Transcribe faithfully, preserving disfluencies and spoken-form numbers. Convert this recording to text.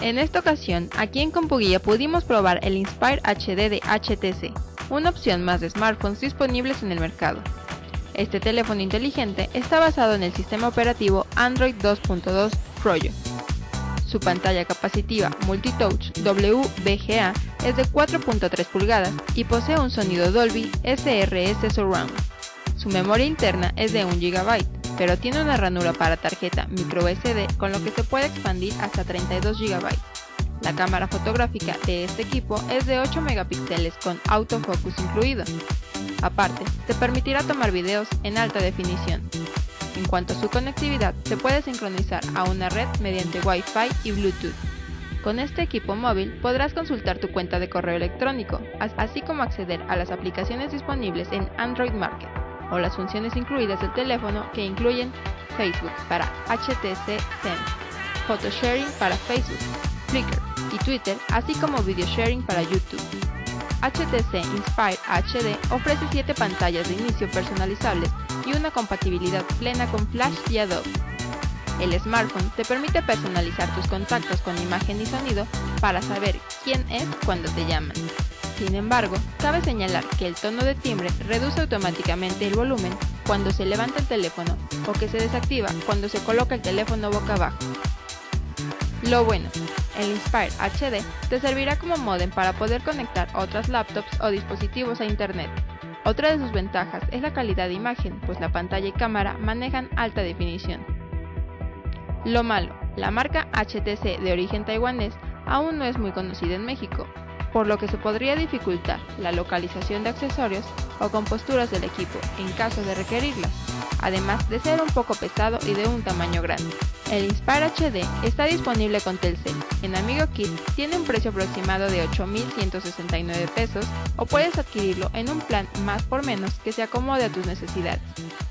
En esta ocasión, aquí en Compuguía pudimos probar el Inspire H D de H T C, una opción más de smartphones disponibles en el mercado. Este teléfono inteligente está basado en el sistema operativo Android dos punto dos Froyo. Su pantalla capacitiva Multitouch W B G A es de cuatro punto tres pulgadas y posee un sonido Dolby S R S Surround. Su memoria interna es de un gigabyte, pero tiene una ranura para tarjeta micro U S D con lo que se puede expandir hasta treinta y dos gigabytes. La cámara fotográfica de este equipo es de ocho megapíxeles con autofocus incluido. Aparte, te permitirá tomar videos en alta definición. En cuanto a su conectividad, se puede sincronizar a una red mediante Wi-Fi y Bluetooth. Con este equipo móvil podrás consultar tu cuenta de correo electrónico, así como acceder a las aplicaciones disponibles en Android Market o las funciones incluidas del teléfono que incluyen Facebook para H T C Zen, Photo Sharing para Facebook, Flickr y Twitter, así como Video Sharing para YouTube. H T C Inspire H D ofrece siete pantallas de inicio personalizables y una compatibilidad plena con Flash y Adobe. El smartphone te permite personalizar tus contactos con imagen y sonido para saber quién es cuando te llaman. Sin embargo, cabe señalar que el tono de timbre reduce automáticamente el volumen cuando se levanta el teléfono o que se desactiva cuando se coloca el teléfono boca abajo. Lo bueno, el Inspire H D te servirá como módem para poder conectar otras laptops o dispositivos a internet. Otra de sus ventajas es la calidad de imagen, pues la pantalla y cámara manejan alta definición. Lo malo, la marca H T C de origen taiwanés aún no es muy conocida en México, por lo que se podría dificultar la localización de accesorios o composturas del equipo en caso de requerirlas, además de ser un poco pesado y de un tamaño grande. El Inspire H D está disponible con Telcel. En Amigo Kit tiene un precio aproximado de ocho mil ciento sesenta y nueve pesos o puedes adquirirlo en un plan más por menos que se acomode a tus necesidades.